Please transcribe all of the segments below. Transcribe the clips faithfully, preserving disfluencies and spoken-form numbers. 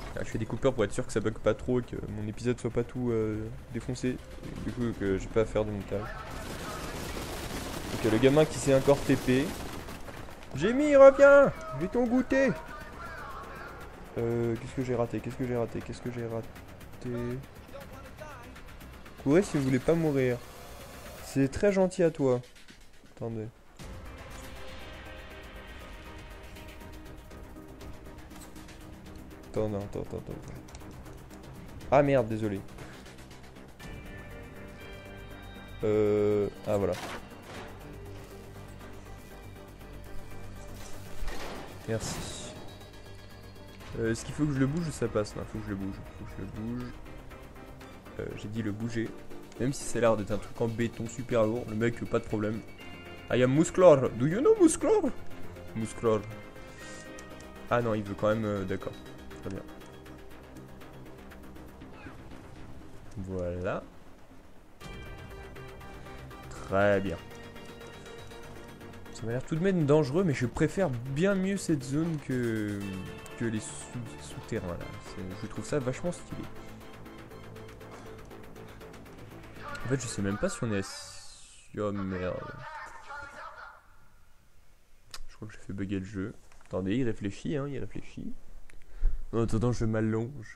Ah, je fais des coupeurs pour être sûr que ça bug pas trop et que mon épisode soit pas tout euh, défoncé. Et du coup, que j'ai pas à faire de montage. Donc, le gamin qui s'est encore T P. Jamie, reviens! J'ai ton goûter! Euh, qu'est-ce que j'ai raté? Qu'est-ce que j'ai raté? Qu'est-ce que j'ai raté? Courez si vous voulez pas mourir. C'est très gentil à toi. Attendez. Attends, non, attends, attends, attends. Ah merde, désolé. Euh... Ah voilà. Merci. Euh, Est-ce qu'il faut que je le bouge ou ça passe? Non, faut que je le bouge. Faut que je le bouge. Euh, J'ai dit le bouger. Même si ça a l'air d'être un truc en béton super lourd. Le mec, pas de problème. I am Musclor. Do you know Musclor? Musclor. Ah non, il veut quand même... Euh, D'accord. Très bien. Voilà. Très bien. Ça m'a l'air tout de même dangereux, mais je préfère bien mieux cette zone que, que les sous souterrains là. Je trouve ça vachement stylé. En fait, je sais même pas si on est assis... Oh merde. Je crois que j'ai fait bugger le jeu. Attendez, il réfléchit, hein, il réfléchit. En attendant, je m'allonge.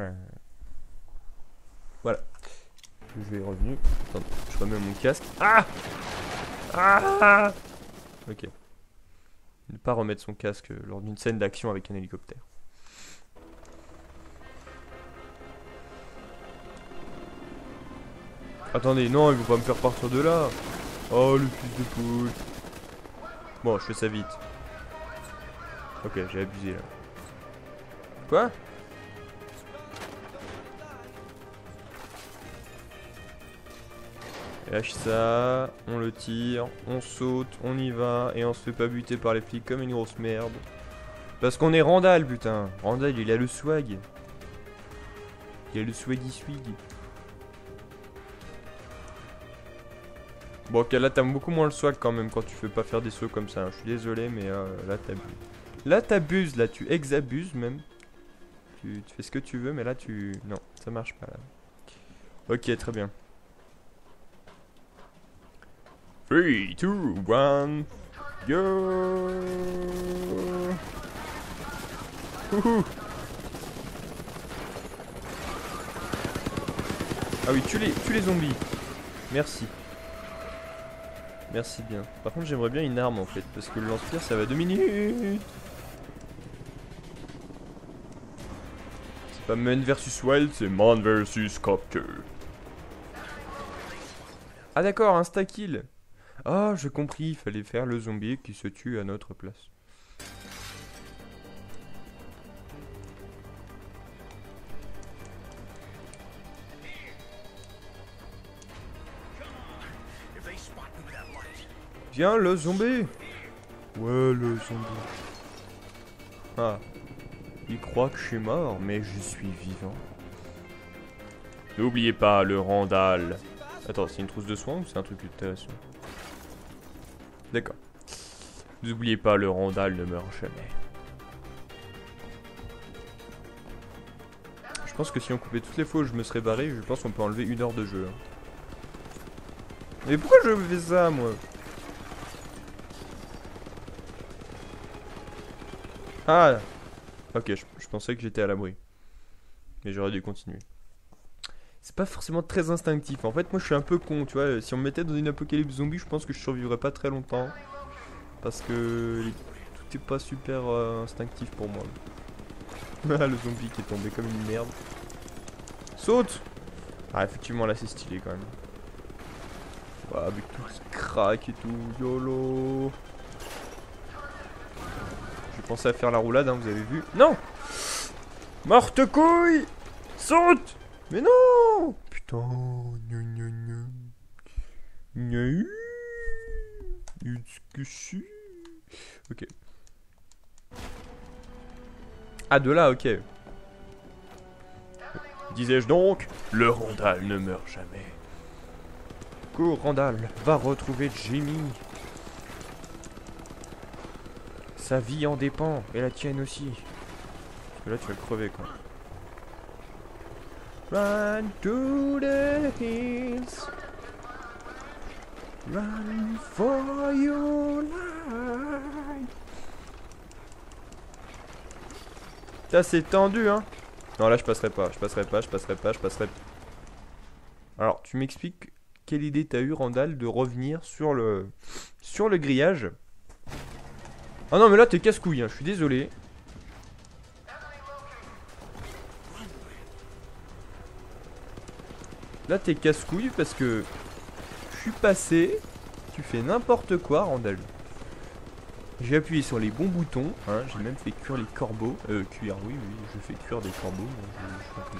Voilà. Le jeu est revenu. Attends, je remets mon casque. Ah Ah Ok. Ne pas remettre son casque lors d'une scène d'action avec un hélicoptère. Attendez, non, il faut pas me faire partir de là. Oh, le fils de poule. Bon, je fais ça vite. Ok, j'ai abusé là. Quoi? Lâche ça, on le tire, on saute, on y va, et on se fait pas buter par les flics comme une grosse merde. Parce qu'on est Randall, putain. Randall, il a le swag. Il a le swaggy swig. Bon, ok, là t'aimes beaucoup moins le swag quand même quand tu fais pas faire des sauts comme ça. Hein. Je suis désolé, mais euh, là t'abuses. Là t'abuses, là tu exabuses même. Tu, tu fais ce que tu veux, mais là tu... Non, ça marche pas là. Ok, très bien. trois, deux, un, go! Ouhou. Ah oui, tue les, tue les zombies. Merci. Merci bien. Par contre, j'aimerais bien une arme en fait, parce que le lance-pierre ça va deux minutes. C'est pas Man versus Wild, c'est Man versus Copter. Ah d'accord, insta-kill. Ah, j'ai compris, il fallait faire le zombie qui se tue à notre place. Viens, le zombie. Ouais, le zombie. Ah. Il croit que je suis mort, mais je suis vivant. N'oubliez pas le Randall. Attends, c'est une trousse de soins ou c'est un truc intéressant? D'accord. N'oubliez pas, le Randall ne meurt jamais. Je pense que si on coupait toutes les fois où je me serais barré, je pense qu'on peut enlever une heure de jeu. Mais pourquoi je fais ça, moi? Ah! Ok, je, je pensais que j'étais à l'abri. Mais j'aurais dû continuer. C'est pas forcément très instinctif. En fait, moi je suis un peu con, tu vois. Si on me mettait dans une apocalypse zombie, je pense que je survivrais pas très longtemps. Parce que tout est pas super euh, instinctif pour moi. Ah, le zombie qui est tombé comme une merde. Saute! Ah, effectivement, là c'est stylé quand même. Ouais, avec tout ce crack et tout. YOLO! J'ai pensé à faire la roulade, hein, vous avez vu. Non! Morte couille! Saute! Mais non! Putain, gna gna gna. Gna Excuse. Ok. Ah, de là, ok. Disais-je donc, le Randall ne meurt jamais. Cours, Randall, va retrouver Jimmy. Sa vie en dépend, et la tienne aussi. Parce que là, tu vas crever, quoi. Run to the hills. Run for your life. Ça c'est tendu hein. Non là je passerai pas, je passerai pas, je passerai pas, je passerai. Alors tu m'expliques quelle idée t'as eu Randall de revenir sur le sur le grillage. Ah non mais là t'es casse-couille hein, je suis désolé. Là t'es casse-couille parce que je suis passé, tu fais n'importe quoi Randall. J'ai appuyé sur les bons boutons, hein, j'ai même fait cuire les corbeaux. Euh, cuire, oui, oui, je fais cuire des corbeaux. Moi, je, je fais comme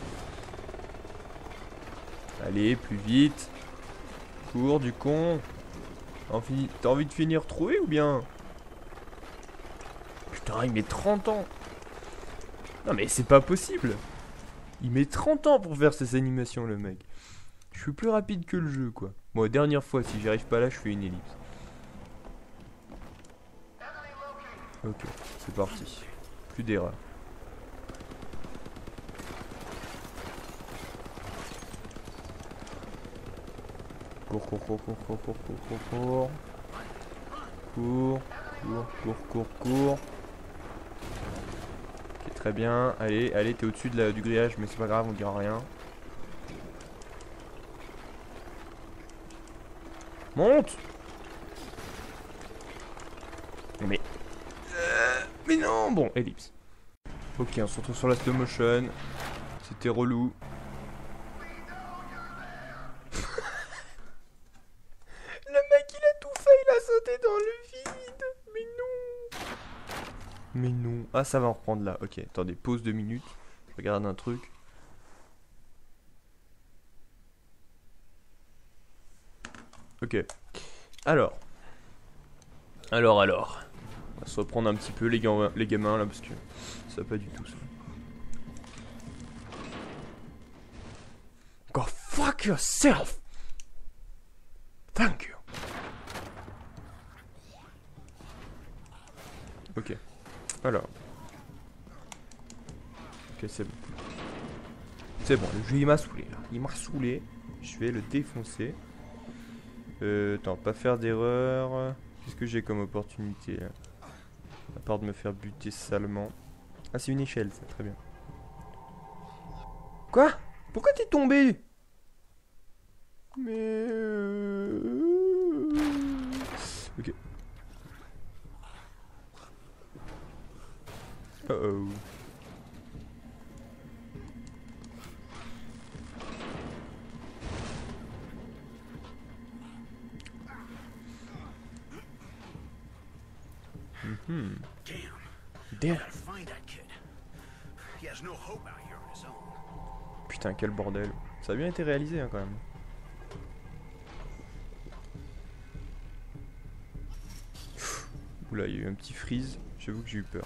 ça. Allez, plus vite. Cours du con. T'as envie de finir troué ou bien? Putain, il met trente ans. Non mais c'est pas possible. Il met trente ans pour faire ces animations le mec. Je suis plus rapide que le jeu quoi. Bon, dernière fois, si j'y arrive pas là, je fais une ellipse. Ok, c'est parti. Plus d'erreur. Cours, cours, cours, cours, cours, cours, cours, cours, cours. Cours, cours, cours, cours, cours. Ok, très bien. Allez, allez, t'es au-dessus de la, du grillage, mais c'est pas grave, on dira rien. Monte! Mais... Euh, mais non! Bon, ellipse. Ok, on se retrouve sur la slow motion. C'était relou. Le mec, il a tout fait, il a sauté dans le vide. Mais non! Mais non. Ah, ça va en reprendre là. Ok, attendez, pause deux minutes. Je regarde un truc. Ok. Alors. Alors, alors. On va se reprendre un petit peu les, gamins, les gamins là parce que ça va pas du tout ça. Go fuck yourself! Thank you! Ok. Alors. Ok, c'est bon. C'est bon, le jeu il m'a saoulé là. Il m'a saoulé. Je vais le défoncer. Euh, attends, pas faire d'erreur. Qu'est-ce que j'ai comme opportunité là? À part de me faire buter salement. Ah, c'est une échelle, ça, très bien. Quoi? Pourquoi t'es tombé? Mais... Euh... Ok. Uh oh. Mm-hmm. Damn. Putain, quel bordel. Ça a bien été réalisé hein, quand même. Oula, il y a eu un petit freeze. J'avoue que j'ai eu peur.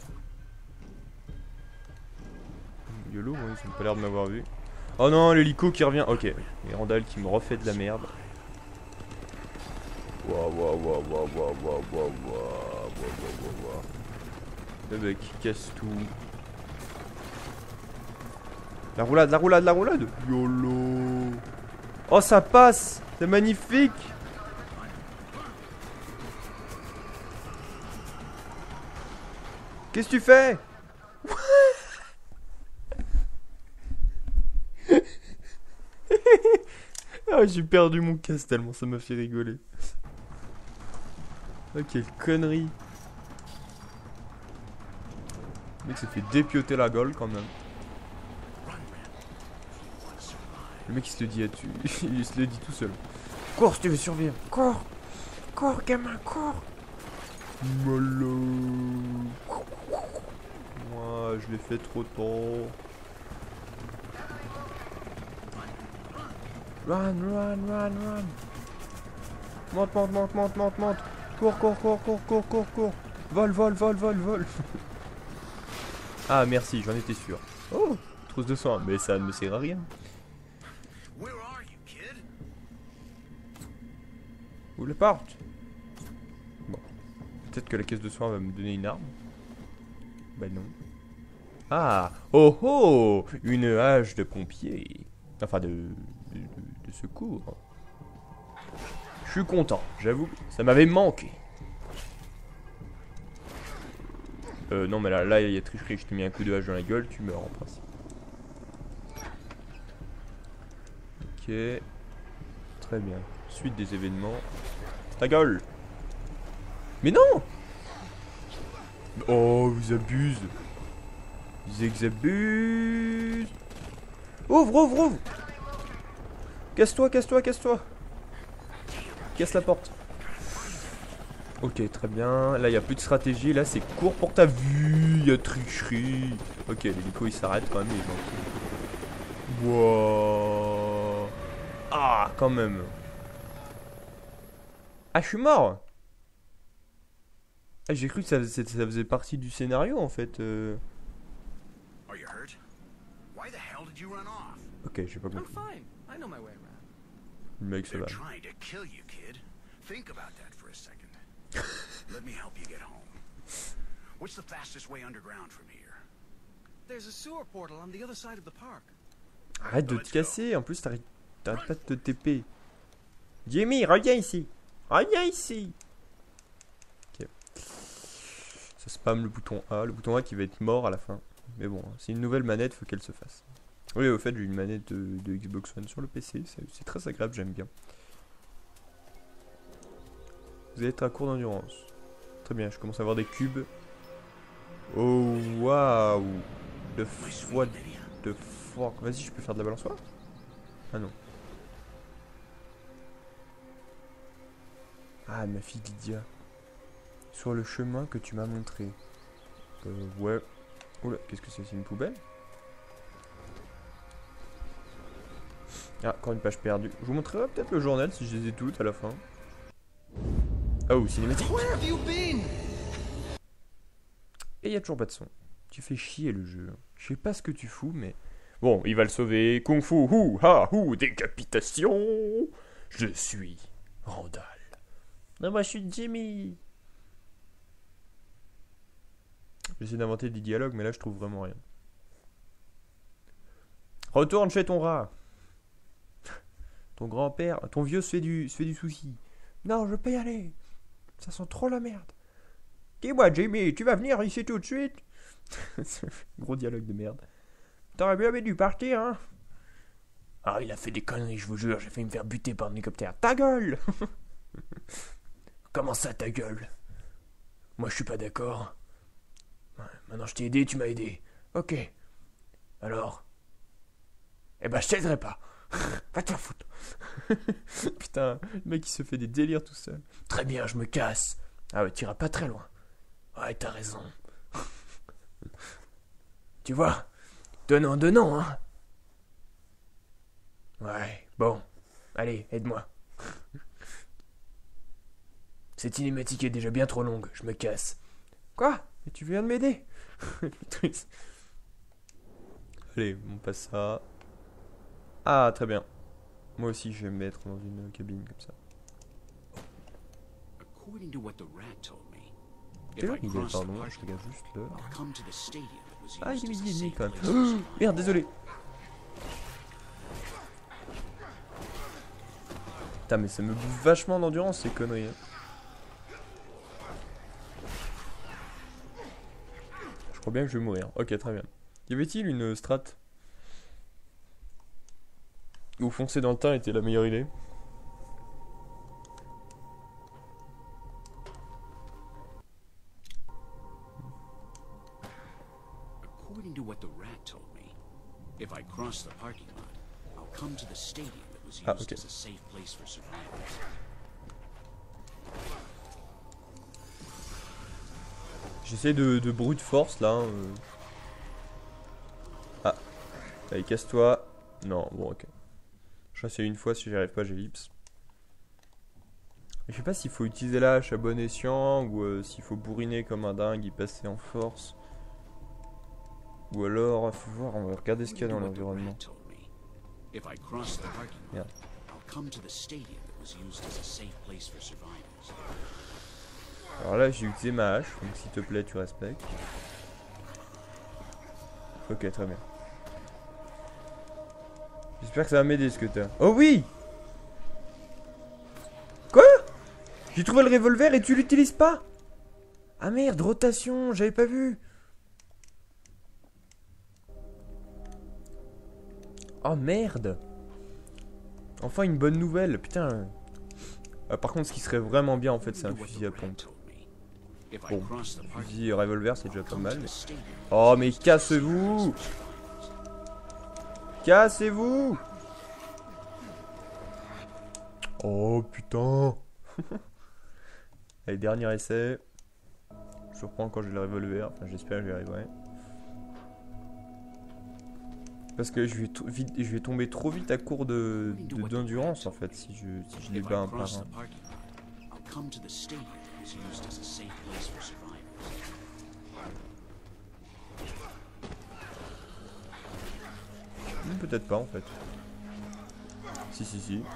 YOLO, hein, ils ont pas l'air de m'avoir vu. Oh non, l'hélico qui revient. Ok, et Randall qui me refait de la merde. Waouh, waouh, waouh, waouh, waouh, waouh, waouh, waouh. Le mec qui casse tout. La roulade, la roulade, la roulade. YOLO. Oh, ça passe. C'est magnifique. Qu'est-ce que tu fais? Ah, j'ai perdu mon casque tellement ça m'a fait rigoler. Oh, quelle connerie. Le mec s'est fait dépioter la gueule quand même. Le mec il se le dit à tu... il se le dit tout seul. Cours si tu veux survivre. Cours. Cours gamin, cours. Mollo. Moi je l'ai fait trop tôt. Run, run, run, run. Monte, monte, monte, monte, monte, monte. Cours, cours, cours, cours, cours, cours, cours. Vol, vol, vol, vol, vol. Ah merci, j'en étais sûr. Oh, trousse de soin, mais ça ne me sert à rien. Où le porte? Bon. Peut-être que la caisse de soins va me donner une arme. Bah non. Ah, oh oh, une hache de pompier. Enfin, de, de, de secours. Je suis content, j'avoue, ça m'avait manqué. Euh, non, mais là, là, il y a tricherie. Je t'ai mis un coup de hache dans la gueule, tu meurs en principe. Ok. Très bien. Suite des événements. Ta gueule! Mais non! Oh, ils abusent. Ils abusent. Ouvre, ouvre, ouvre! Casse-toi, casse-toi, casse-toi! Casse la porte. Ok, très bien. Là, il n'y a plus de stratégie. Là, c'est court pour ta vue. Il y a tricherie. Ok, l'hélico, il s'arrête quand même. Il est gentil. Wow. Ah, quand même. Ah, je suis mort. Ah, j'ai cru que ça, faisait- ça faisait partie du scénario, en fait. Euh... Are you hurt? Why the hell did you run off? Ok, j'ai pas I'm compris. fine. I know my way around. Le mec, ça They're va. trying to kill you, kid. Think about that for a second. Let me help you get home. What's the fastest way underground from here? There's a sewer portal on the other side of the park. Arrête de te casser. En plus, t'arrêtes t'arrêtes pas de te T P. Jimmy, reviens ici. Reviens ici. Ok. Ça spam le bouton A. Le bouton A qui va être mort à la fin. Mais bon, c'est une nouvelle manette, faut qu'elle se fasse. Oui, au fait, j'ai une manette de, de Xbox One sur le P C. C'est très agréable, j'aime bien. Vous allez être à court d'endurance. Très bien, je commence à avoir des cubes. Oh, waouh. De foi de fork. Vas-y, je peux faire de la balançoire? Ah non. Ah, ma fille Lydia. Sur le chemin que tu m'as montré. Euh, ouais. Oula, qu'est-ce que c'est? C'est une poubelle? Ah, encore une page perdue. Je vous montrerai peut-être le journal si je les ai toutes à la fin. Oh, cinématique! Where have you been? Et il y a toujours pas de son. Tu fais chier le jeu. Je sais pas ce que tu fous, mais... Bon, il va le sauver. Kung Fu, hou, ha, hou, décapitation. Je suis Randall. Non, moi je suis Jimmy. J'essaie d'inventer des dialogues, mais là je trouve vraiment rien. Retourne chez ton rat. Ton grand-père, ton vieux se fait du, se fait du souci. Non, je veux pas y aller. Ça sent trop la merde. Dis-moi, Jimmy, tu vas venir ici tout de suite? Gros dialogue de merde. T'aurais bien dû partir, hein? Ah, il a fait des conneries, je vous jure. J'ai failli me faire buter par un hélicoptère. Ta gueule! Comment ça, ta gueule? Moi, je suis pas d'accord. Ouais, maintenant, je t'ai aidé, tu m'as aidé. Ok. Alors? Eh ben, je t'aiderai pas. Va te faire foutre. Putain, le mec, il se fait des délires tout seul. Très bien, je me casse. Ah ouais, t'iras pas très loin. Ouais, t'as raison. Tu vois? Donnant, donnant, hein? Ouais, bon. Allez, aide-moi. Cette cinématique est déjà bien trop longue, je me casse. Quoi? Mais tu viens de m'aider? Allez, on passe ça. Ah, très bien. Moi aussi, je vais me mettre dans une cabine comme ça. According to what the rat told me, Quelle if heure I il est, cross the pardon? Je parking regarde lot, juste l'heure. I'll come to the stadium that was Ah, il est used as midi a et demi safe quand place même. for Oh, survivors. merde, désolé. Putain, mais ça me bouffe vachement d'endurance ces conneries. Hein. Je crois bien que je vais mourir. Ok, très bien. Y avait-il une strat où foncer dans le tas était la meilleure idée? According to what the rat told me, if I cross the parking lot, I'll come to the stadium that was used Ah, ok. as a safe place for survivors. J'essaie de, de brute force là. Hein, euh. Ah. Allez, casse-toi. Non, bon, ok. Je sais une fois, si j'y arrive pas, j'ellipse. Je sais pas s'il faut utiliser la hache à bon escient ou euh, s'il faut bourriner comme un dingue, y passer en force. Ou alors, faut voir, on va regarder ce qu'il y a dans l'environnement. If I cross the parking lot, Merde. I'll come to the stadium that was used as a safe place for survivors. Alors là, j'ai utilisé ma hache, donc s'il te plaît, tu respectes. Ok, très bien. J'espère que ça va m'aider ce que t'as. Oh oui! Quoi? J'ai trouvé le revolver et tu l'utilises pas? Ah merde, rotation, j'avais pas vu. Oh merde. Enfin une bonne nouvelle, putain. Ah, par contre, ce qui serait vraiment bien en fait, c'est un fusil à pompe. Bon, fusil revolver, c'est déjà pas mal. Mais... Oh mais cassez-vous! Cassez-vous! Oh putain! Allez, dernier essai. Je reprends quand j'ai le revolver. Enfin, j'espère que j'y arriverai. Parce que je vais, vite, je vais tomber trop vite à court de d'endurance en fait si je, si je les bats un par un. Peut-être pas en fait. Si si si.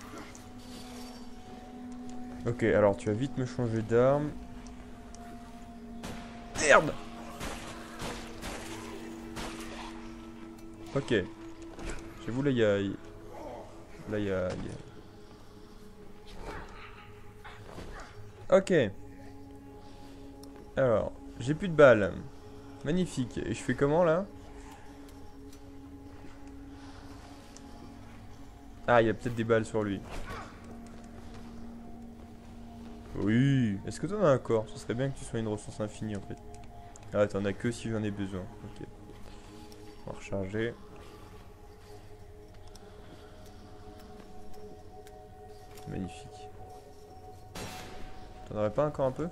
Ok, alors tu vas vite me changer d'arme. Merde! Ok. J'avoue là il y a... Là il y a... Ok. Alors, j'ai plus de balles. Magnifique. Et je fais comment là? Ah, il y a peut-être des balles sur lui. Oui. Est-ce que t'en as encore? Ce serait bien que tu sois une ressource infinie en fait. Ah, t'en as que si j'en ai besoin. Ok. On va recharger. Magnifique. T'en aurais pas encore un peu?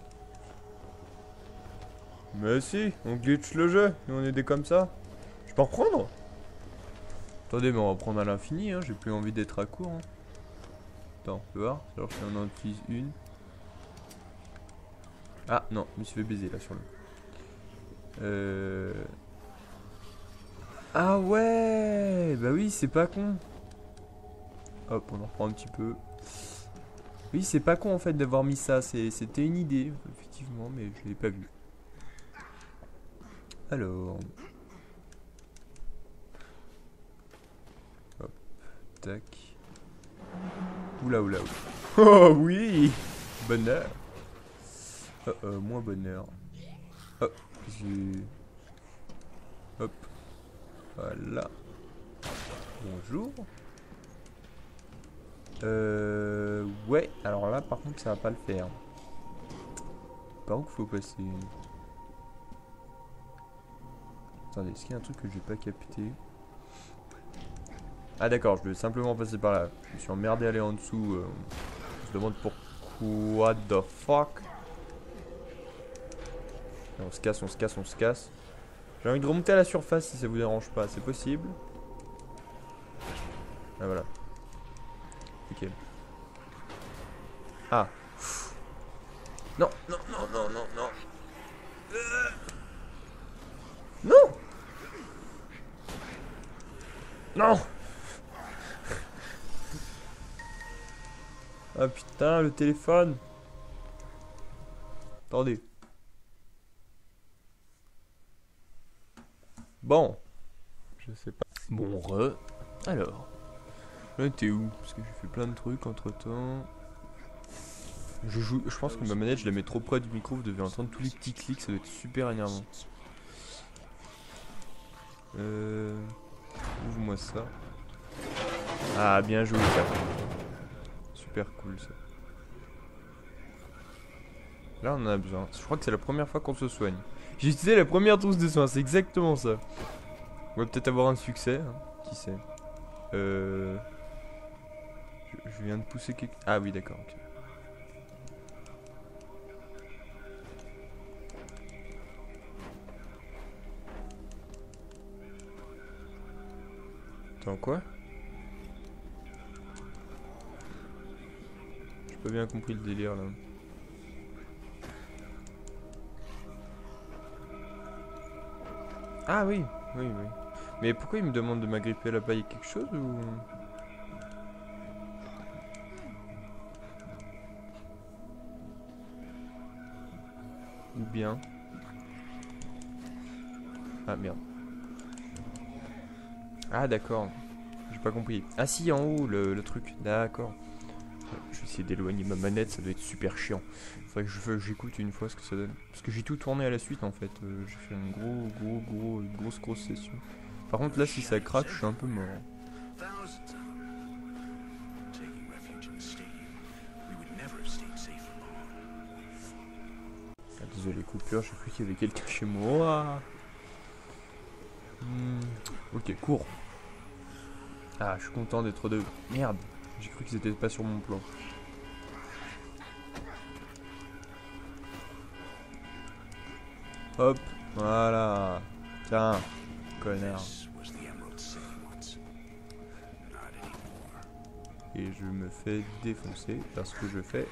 Mais si, on glitch le jeu. Nous on est des comme ça. Je peux en reprendre? Attendez, mais on va prendre à l'infini, hein. J'ai plus envie d'être à court. Hein. Attends, on peut voir. Alors si on en utilise une. Ah non, je me suis fait baiser là sur le. Euh... Ah ouais. Bah oui, c'est pas con. Hop, on en reprend un petit peu. Oui, c'est pas con en fait d'avoir mis ça. C'était une idée, effectivement, mais je l'ai pas vu. Alors. Hop, tac. Oula, oula, oula. Oh oui. Bonheur. Oh, euh, moins bonheur. Hop, j'ai... Hop. Voilà. Bonjour. Euh... Ouais, alors là, par contre, ça va pas le faire. Par où qu'il faut passer? Attendez, est-ce qu'il y a un truc que j'ai pas capté? Ah d'accord, je vais simplement passer par là. Je me suis emmerdé à aller en dessous. Euh... On se demande pourquoi the fuck. Et on se casse, on se casse, on se casse. J'ai envie de remonter à la surface si ça vous dérange pas. C'est possible? Ah voilà. Ok. Ah. Non, non, non, non, non, non. Euh... Non. Non. Ah putain, le téléphone. Attendez. Bon. Je sais pas. Bon, re. Alors. Là, t'es où? Parce que j'ai fait plein de trucs entre temps. Je joue. Je pense que ma manette, je la mets trop près du micro. Vous devez entendre tous les petits clics. Ça doit être super énervant. Euh. Ouvre-moi ça. Ah, bien joué, ça. Super cool, ça. Là, on en a besoin. Je crois que c'est la première fois qu'on se soigne. J'ai utilisé la première trousse de soins. C'est exactement ça. On va peut-être avoir un succès. Hein. Qui sait? Euh. Je, je viens de pousser quelque... Ah oui, d'accord. Okay. Attends, quoi? J'ai pas bien compris le délire, là. Ah oui, oui, oui. Mais pourquoi il me demande de m'agripper à la paille? Quelque chose ou... Ou bien... Ah merde. Ah d'accord. J'ai pas compris. Ah si, en haut, le, le truc. D'accord. Je vais essayer d'éloigner ma manette, ça doit être super chiant. Faudrait que je- j'écoute une fois ce que ça donne. Parce que j'ai tout tourné à la suite en fait. Euh, j'ai fait une gros, gros, gros, grosse, grosse session. Par contre là, si ça craque, je suis un peu mort. Thousands of them. Taking refuge in the stadium, we would never have stayed safe for long. Ah, désolé, coupure, j'ai cru qu'il y avait quelqu'un chez moi. Hmm, ok, cours. Ah, je suis content d'être de... Merde, j'ai cru qu'ils étaient pas sur mon plan. Hop, voilà. Tiens, connard. This was the Emerald City once. Not anymore. Et je me fais défoncer parce que je fais...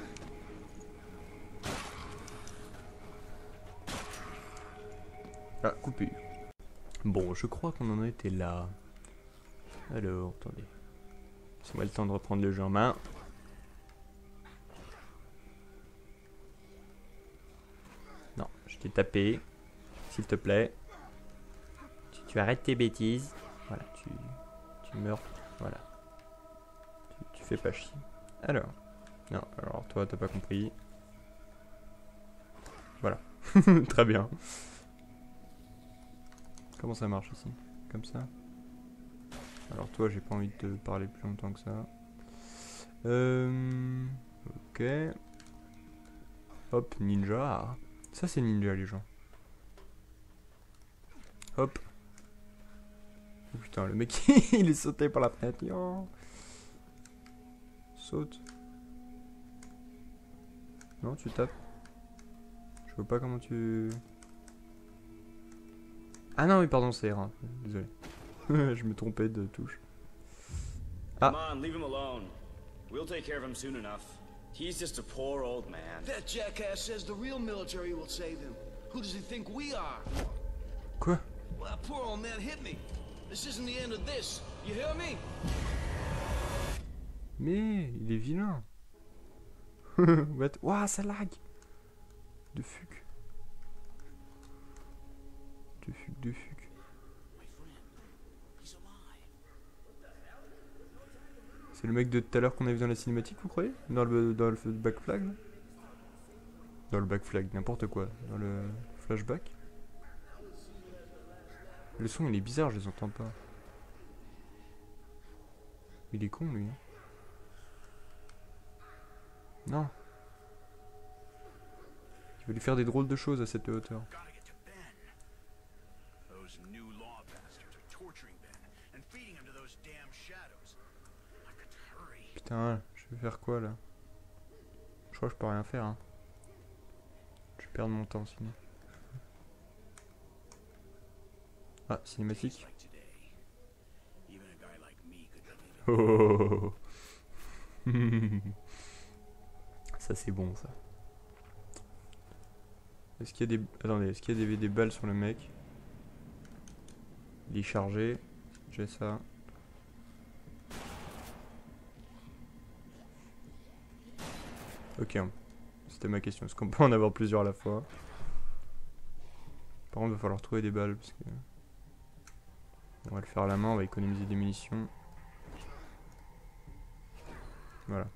Ah, coupé. Bon, je crois qu'on en était là. Alors, attendez. C'est moi le temps de reprendre le jeu en main. Non, je t'ai tapé. S'il te plaît. Tu, tu arrêtes tes bêtises. Voilà, tu, tu meurs. Voilà. Tu, tu fais pas chier. Alors. Non, alors toi, t'as pas compris. Voilà. Très bien. Comment ça marche ici? Comme ça? Alors toi, j'ai pas envie de te parler plus longtemps que ça. Euh... Ok. Hop, ninja. Ça c'est ninja les gens. Hop. Oh, putain, le mec il est sauté par la fenêtre. Yo. Saute. Non, tu tapes. Je vois pas comment tu... Ah non, oui, pardon, c'est R un. Désolé. Je me trompais de touche. Ah. Come on, leave him alone. We'll take care of him soon enough. He's just a poor old man. That jackass says the real military will save him. Who does he think we are? Quoi? Well, that poor old man hit me. This isn't the end of this. You hear me? Mais il est vilain. What? Ouah, ça lag. De fuck. De fuck, de fuck. C'est le mec de tout à l'heure qu'on a vu dans la cinématique, vous croyez? Dans le, dans le back flag là? Dans le back flag, n'importe quoi. Dans le flashback. Le son il est bizarre, je les entends pas. Il est con lui. Non. Il va lui faire des drôles de choses à cette hauteur. Gotta get to Ben. Those new law bastards are torturing Ben and feeding him to those damn shadows. I could hurry. Putain, je vais faire quoi là? Je crois que je peux rien faire. Hein. Je vais perdre mon temps sinon. Ah, cinématique. Like today, even a guy like me could believe it. Oh. Ça c'est bon ça. Est-ce qu'il y a des... Attendez, est-ce qu'il y a des, des balles sur le mec? Il est chargé. J'ai ça. Ok. C'était ma question. Est-ce qu'on peut en avoir plusieurs à la fois? Par contre, il va falloir trouver des balles parce que... On va le faire à la main, on va économiser des munitions. Voilà.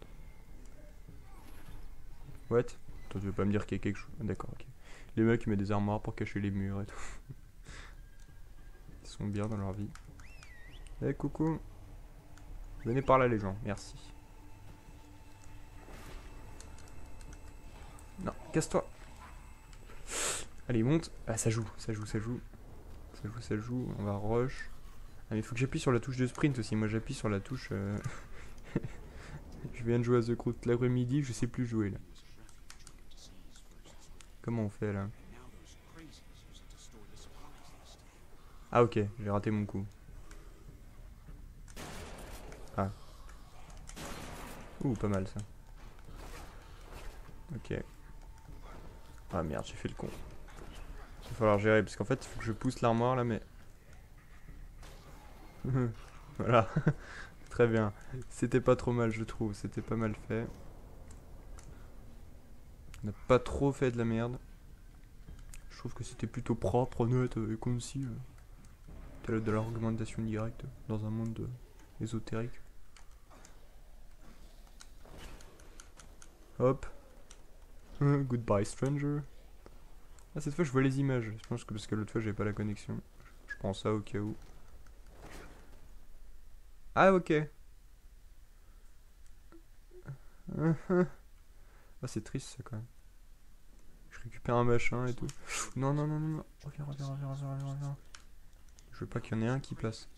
What? Toi, tu veux pas me dire qu'il y a quelque chose? D'accord, ok. Les mecs ils mettent des armoires pour cacher les murs et tout. Ils sont bien dans leur vie. Eh, hey, coucou. Venez par là les gens, merci. Non, casse-toi. Allez, monte. Ah, ça joue, ça joue, ça joue. Ça joue, ça joue. On va rush. Ah, mais il faut que j'appuie sur la touche de sprint aussi. Moi, j'appuie sur la touche... Euh... je viens de jouer à The Crew l'après-midi, je sais plus jouer là. Comment on fait là? Ah ok, j'ai raté mon coup. Ah. Ouh, pas mal ça. Ok. Ah merde, j'ai fait le con. Il va falloir gérer, parce qu'en fait, il faut que je pousse l'armoire là, mais... Voilà. Très bien. C'était pas trop mal, je trouve. C'était pas mal fait. On n'a pas trop fait de la merde. Je trouve que c'était plutôt propre, net et concis. de, de l'argumentation directe dans un monde euh, ésotérique. Hop. Goodbye stranger. Ah, cette fois je vois les images. Je pense que parce que l'autre fois j'avais pas la connexion. Je prends ça au cas où. Ah ok. Ah c'est triste ça quand même. Je récupère un machin et tout. Non non non non non. Reviens reviens reviens reviens reviens reviens. Je veux pas qu'il y en ait un qui passe.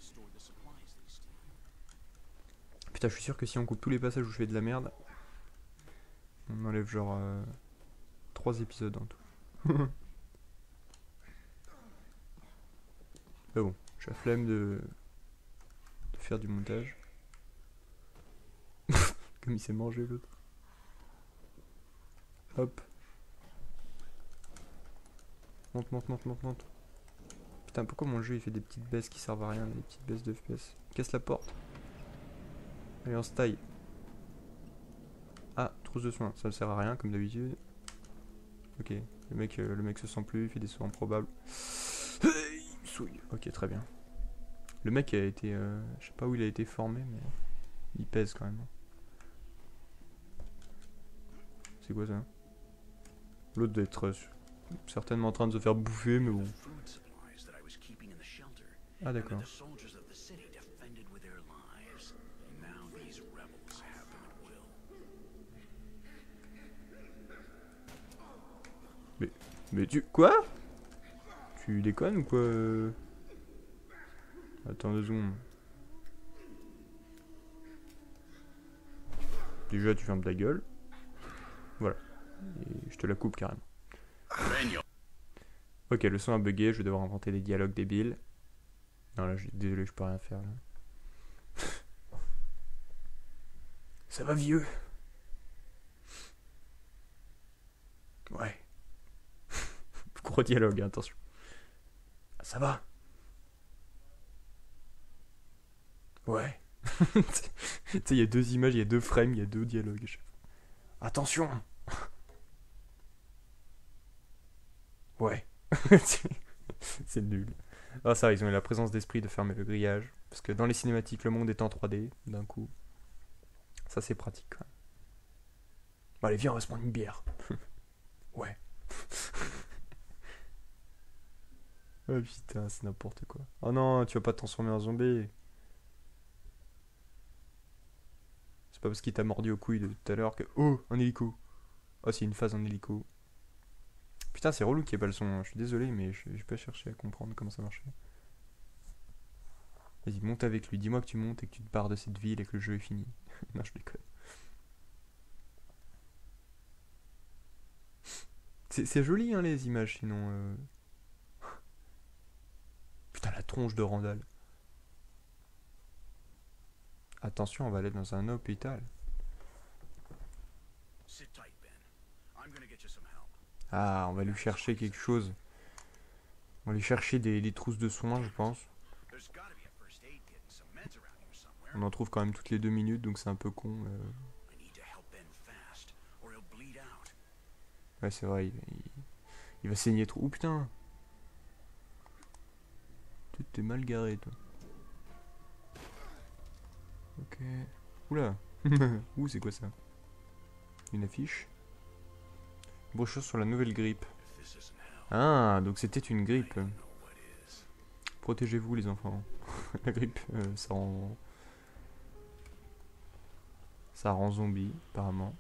Putain je suis sûr que si on coupe tous les passages où je fais de la merde, on enlève genre euh, trois épisodes en tout. Mais bon, j'ai la flemme de, de faire du montage. Comme il s'est mangé l'autre. Hop. Monte, monte, monte, monte, monte. Putain, pourquoi mon jeu il fait des petites baisses qui servent à rien, des petites baisses de F P S. Casse la porte. Allez, on se taille. Ah, trousse de soins, ça ne sert à rien comme d'habitude. Ok, le mec, euh, le mec se sent plus, il fait des sauts improbables. Ok, très bien. Le mec a été, euh, je sais pas où il a été formé, mais il pèse quand même. C'est quoi ça? L'autre doit être euh, certainement en train de se faire bouffer, mais bon. Ah d'accord. Mais, mais tu... Quoi? Tu déconnes ou quoi? Attends deux secondes. Déjà tu fermes ta gueule. Voilà. Et je te la coupe carrément. Ok, le son a bugué, je vais devoir inventer des dialogues débiles. Non là, je, désolé, je peux rien faire là. Ça va vieux? Ouais. Gros dialogue, hein, attention. Ça va? Ouais. Tu sais, il y a deux images, il y a deux frames, il y a deux dialogues. Attention! Ouais. C'est nul. Ah ça, ils ont eu la présence d'esprit de fermer le grillage. Parce que dans les cinématiques, le monde est en trois D, d'un coup. Ça, c'est pratique quand même. Bon, allez, viens, on va se prendre une bière. Ouais. Oh putain, c'est n'importe quoi. Oh non, tu vas pas te transformer en zombie. C'est pas parce qu'il t'a mordu aux couilles de tout à l'heure que... Oh, un hélico. Oh, c'est une phase en hélico. Putain, c'est relou qu'il n'y ait pas le son. Hein. Je suis désolé, mais je vais pas chercher à comprendre comment ça marchait. Vas-y, monte avec lui. Dis-moi que tu montes et que tu te barres de cette ville et que le jeu est fini. Non, je déconne. C'est joli, hein, les images, sinon... Euh... Putain, la tronche de Randall. Attention, on va aller dans un hôpital. Ah, on va lui chercher quelque chose. On va lui chercher des, des trousses de soins, je pense. On en trouve quand même toutes les deux minutes, donc c'est un peu con. Euh... Ouais, c'est vrai, il, il, il va saigner trop. Ouh, putain! T'es mal garé, toi. Ok. Oula! Ouh, c'est quoi ça? Une affiche? Brochure sur la nouvelle grippe. Ah, donc c'était une grippe. Protégez-vous, les enfants. La grippe, euh, ça rend... Ça rend zombie, apparemment.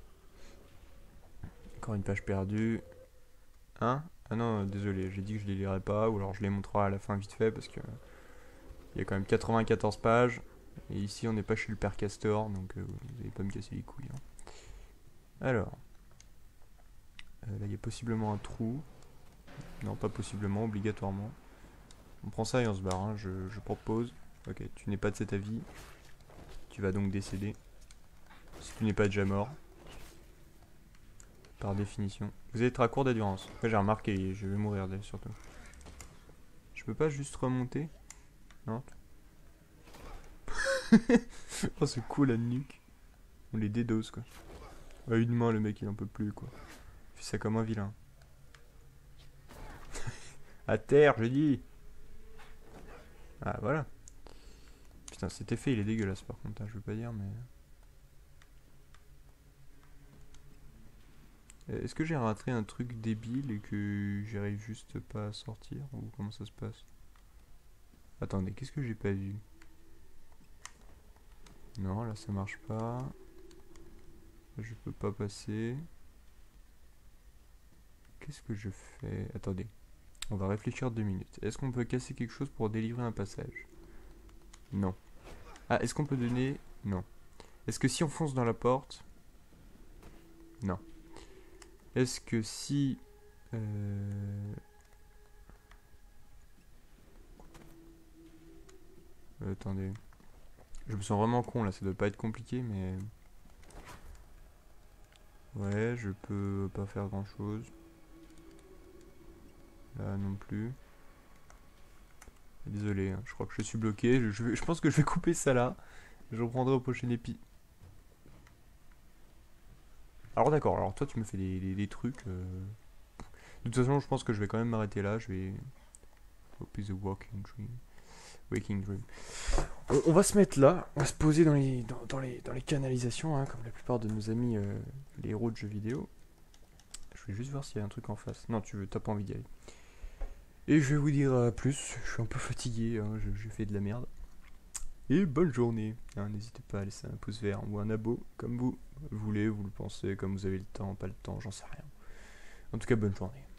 Encore une page perdue. Hein? Ah non, désolé, j'ai dit que je les lirais pas, ou alors je les montrerai à la fin vite fait, parce que... Il y a quand même quatre-vingt-quatorze pages. Et ici, on n'est pas chez le père Castor, donc euh, vous n'allez pas me casser les couilles. Hein. Alors... Euh, là, il y a possiblement un trou. Non, pas possiblement, obligatoirement. On prend ça et on se barre, hein. je, je propose. Ok, tu n'es pas de cet avis. Tu vas donc décéder. Si tu n'es pas déjà mort. Par définition. Vous allez être à court d'endurance. Moi j'ai remarqué, je vais mourir surtout. Je peux pas juste remonter? Non. Oh ce coup la nuque. On les dédose quoi. À une main le mec il en peut plus quoi. Il fait ça comme un vilain. À terre, je dis. Ah, voilà. Putain, cet effet, il est dégueulasse, par contre, hein, je veux pas dire, mais... Est-ce que j'ai raté un truc débile et que j'arrive juste pas à sortir? Ou comment ça se passe? Attendez, qu'est-ce que j'ai pas vu? Non, là ça marche pas. Je peux pas passer. Qu'est-ce que je fais? Attendez. On va réfléchir deux minutes. Est-ce qu'on peut casser quelque chose pour délivrer un passage? Non. Ah, est-ce qu'on peut donner... Non. Est-ce que si on fonce dans la porte... Non. Est-ce que si... Euh... Euh, attendez. Je me sens vraiment con là, ça doit pas être compliqué, mais... Ouais, je peux pas faire grand chose. Là non plus. Désolé, hein, je crois que je suis bloqué. Je, je, je pense que je vais couper ça là. Je reprendrai au prochain épi. Alors d'accord, alors toi tu me fais des, des, des trucs. Euh... De toute façon, je pense que je vais quand même m'arrêter là. Je vais... Hope is a walking dream. Waking dream. On, on va se mettre là. On va se poser dans les, dans, dans les, dans les canalisations, hein, comme la plupart de nos amis, euh, les héros de jeux vidéo. Je vais juste voir s'il y a un truc en face. Non, tu veux, t'as pas envie d'y aller. Et je vais vous dire euh, plus. Je suis un peu fatigué. Hein, J'ai fait de la merde. Et bonne journée. Hein, n'hésitez pas à laisser un pouce vert ou un abo, comme vous voulez, vous le pensez, comme vous avez le temps, pas le temps, j'en sais rien. En tout cas, bonne journée.